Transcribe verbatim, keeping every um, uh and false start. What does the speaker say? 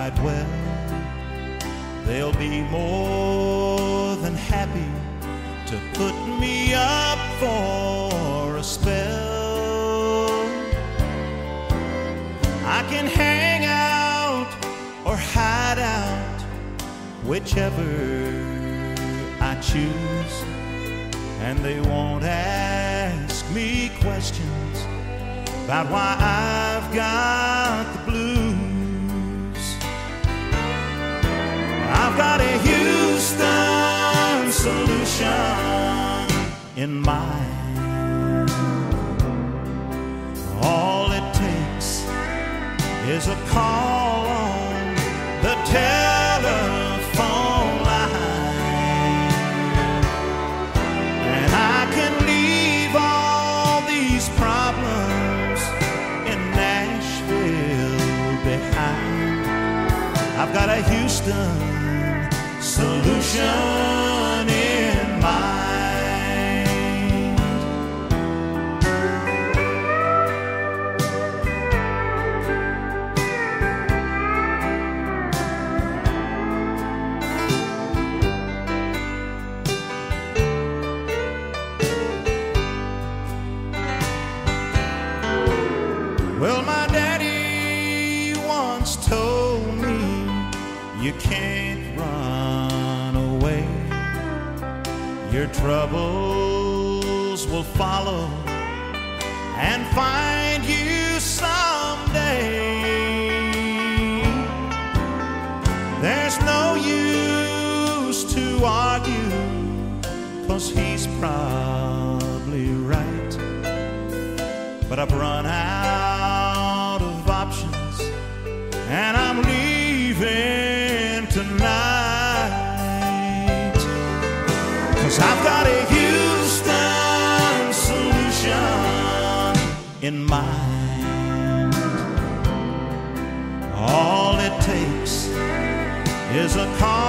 right well, they'll be more than happy to put me up for a spell. I can hang out or hide out, whichever I choose, and they won't ask me questions about why I've got the blues. I've got a Houston solution in mind. All it takes is a call on the telephone line, and I can leave all these problems in Nashville behind. I've got a Houston solution in mind. Well, my daddy once told me you can't run away. Your troubles will follow and find you someday. There's no use to argue, 'cause he's probably right. But I've run out of options, and I'm leaving tonight, 'cause I've got a Houston solution in mind. All it takes is a call